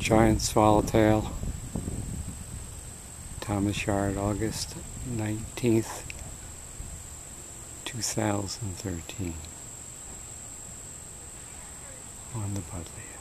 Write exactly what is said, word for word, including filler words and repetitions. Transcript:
giant swallowtail, Thomas Yard, August nineteenth, two thousand thirteen, on the Budley.